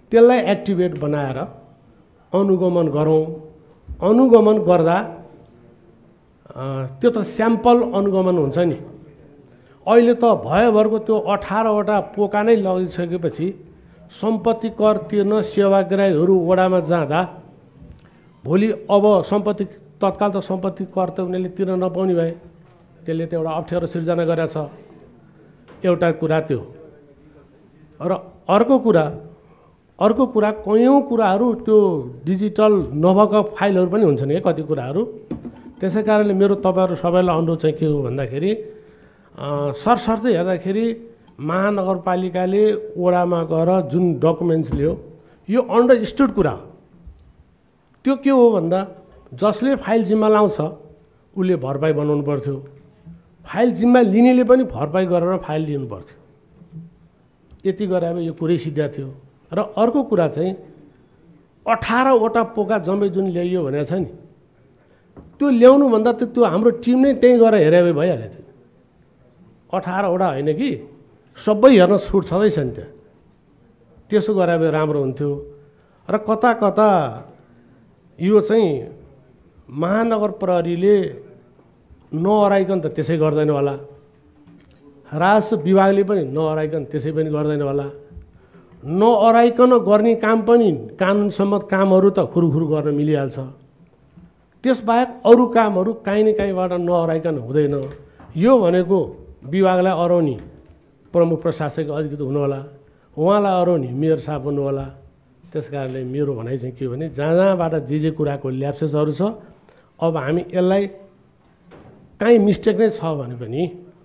H: त्यसलाई एक्टिभेट बनाएर अनुगमन गरौँ। अनुगमन गर्दा त्यो त स्याम्पल अनुगमन हुन्छ नि। अहिले त भयभरको त्यो अठारवटा पोका नै लगिसकेपछि सम्पत्ति कर तिर्न सेवाग्राहीहरू वडामा जाँदा भोलि अब सम्पत्ति तत्काल त सम्पत्ति कर त उनीहरूले तिर्न नपाउने भए, त्यसले त एउटा अप्ठ्यारो सिर्जना गरेछ। एउटा कुरा त्यो। र अर्को कुरा अर्को कुरा कयौँ कुराहरू त्यो डिजिटल नभएका फाइलहरू पनि हुन्छन् है कति कुराहरू। त्यसै कारणले मेरो तपाईँहरू सबैलाई अनुरोध चाहिँ के हो भन्दाखेरि सरसर्दै हेर्दाखेरि महानगरपालिकाले वडामा गएर जुन डकुमेन्ट्स ल्यायो यो अन्डरस्टुड कुरा हो। त्यो के हो भन्दा जसले फाइल जिम्मा लाउँछ उसले भरपाई बनाउनु पर्थ्यो, फाइल जिम्मा लिनेले पनि भरपाई गरेर फाइल लिनु पर्थ्यो। यति गरे अब यो कुरै सिद्धा थियो। र अर्को कुरा चाहिँ अठारवटा पोका जम्मै जुन ल्याइयो भनेको छ नि, त्यो ल्याउनुभन्दा त त्यो हाम्रो टिम नै त्यहीँ गएर हेरे भए भइहाल्यो थियो। अठारवटा होइन कि सबै हेर्न छुट छँदैछ नि त्यहाँ। त्यसो गरे भए राम्रो हुन्थ्यो। र कता कता यो चाहिँ महानगर प्रहरीले नअराइकन त त्यसै गर्दैन होला, राजस्व विभागले पनि नअराइकन त्यसै पनि गर्दैन होला। नअराइकन गर्ने काम पनि कानुन सम्मत कामहरू त खुरुखुरु गर्न मिलिहाल्छ। त्यसबाहेक अरू कामहरू काहीँ न काहीँबाट नअराइकन हुँदैन। यो भनेको विभागलाई अराउने प्रमुख प्रशासक अधिकृत हुनु होला, उहाँलाई अराउने मेयर साहब हुनु होला। त्यस कारणले मेरो भनाइ चाहिँ के हो भने जहाँ जहाँबाट जे जे कुराको ल्याप्सेसहरू छ अब हामी यसलाई काहीँ मिस्टेक नै छ भने पनि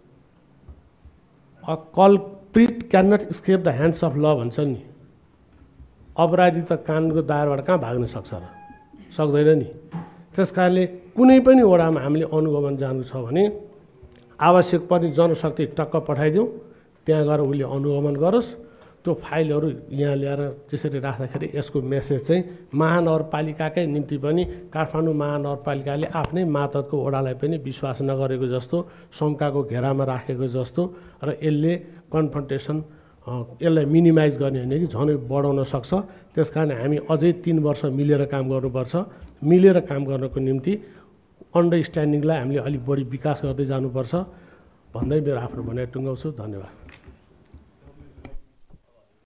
H: a culprit can not escape the hands of law भन्छ नि। अपराधी त कानुनको दायराबाट कहाँ भाग्न सक्छ र? सक्दैन नि। त्यस कारणले कुनै पनि वडामा हामीले अनुगमन जानु छ भने आवश्यक पर्ने जनशक्ति टक्क पठाइदिउँ, त्यहाँ गएर उसले अनुगमन गरोस्। त्यो फाइलहरू यहाँ ल्याएर त्यसरी राख्दाखेरि यसको मेसेज चाहिँ महानगरपालिकाकै निम्ति पनि काठमाडौँ महानगरपालिकाले आफ्नै मातहतको वडालाई पनि विश्वास नगरेको जस्तो, शङ्काको घेरामा राखेको जस्तो र यसले कन्फ्रन्टेसन यसलाई मिनिमाइज गर्ने होइन कि झनै बढाउन सक्छ। त्यस कारण हामी अझै तिन वर्ष मिलेर काम गर्नुपर्छ। मिलेर काम गर्नको निम्ति अन्डरस्ट्यान्डिङलाई हामीले अलिक बढी विकास गर्दै जानुपर्छ भन्दै मेरो आफ्नो भनाइ टुङ्गाउँछु। धन्यवाद।